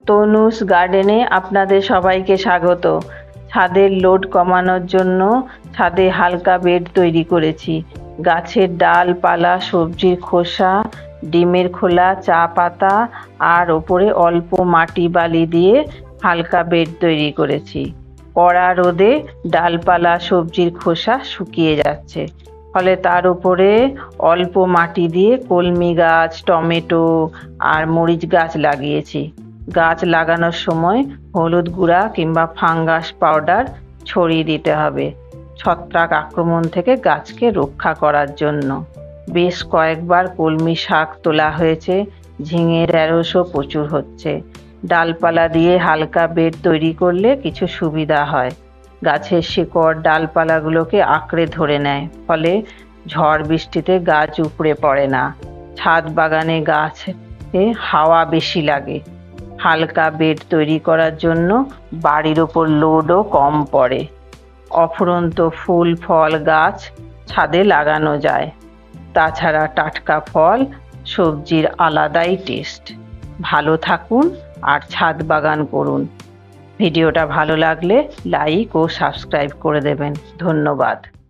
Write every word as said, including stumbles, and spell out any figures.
তনুস গার্ডেনে আপনাদের সবাইকে স্বাগত। ছাদের লোড কমানোর জন্য ছাদে হালকা বেড তৈরি করেছি। গাছের ডালপালা, সবজির খোসা, ডিমের খোলা, চা পাতা আর ওপরে অল্প মাটি বালি দিয়ে হালকা বেড তৈরি করেছি। কড়া রোদে ডালপালা, সবজির খোসা শুকিয়ে যাচ্ছে, ফলে তার উপরে অল্প মাটি দিয়ে কলমি গাছ, টমেটো আর মরিচ গাছ লাগিয়েছি। গাছ লাগানোর সময় হলুদ গুঁড়া কিংবা ফাঙ্গাস পাউডার ছড়িয়ে দিতে হবে, ছত্রাক আক্রমণ থেকে গাছকে রক্ষা করার জন্য। বেশ কয়েকবার কলমি শাক তোলা হয়েছে, ঝিঙে ঢেঁড়শও প্রচুর হচ্ছে। ডালপালা দিয়ে হালকা বেড তৈরি করলে কিছু সুবিধা হয়। গাছের শিকড় ডালপালাগুলোকে আঁকড়ে ধরে নেয়, ফলে ঝড় বৃষ্টিতে গাছ উপড়ে পড়ে না। ছাদ বাগানে গাছে হাওয়া বেশি লাগে। হালকা বেড তৈরি করার জন্য বাড়ির ওপর লোডও কম পড়ে। অফুরন্ত ফুল ফল গাছ ছাদে লাগানো যায়। তাছাড়া টাটকা ফল সবজির আলাদাই টেস্ট। ভালো থাকুন আর ছাদ বাগান করুন। ভিডিওটা ভালো লাগলে লাইক ও সাবস্ক্রাইব করে দেবেন। ধন্যবাদ।